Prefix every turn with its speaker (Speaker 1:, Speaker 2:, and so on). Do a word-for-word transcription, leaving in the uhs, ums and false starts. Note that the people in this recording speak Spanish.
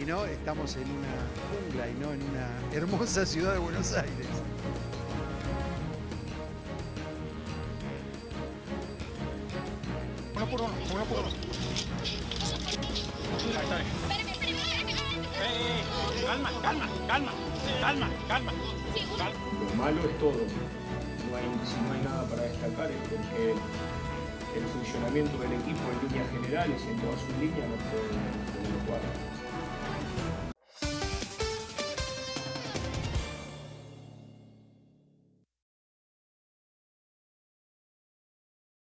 Speaker 1: y no estamos en una jungla y no en una hermosa ciudad de Buenos Aires.
Speaker 2: Uno por uno, uno por uno. Ahí está bien. Eh, eh, calma, calma, calma, calma, calma, calma.
Speaker 3: Lo malo es todo. No hay, si no hay nada para destacar es porque el funcionamiento del equipo en líneas generales y en todas sus líneas no fue de lo cual.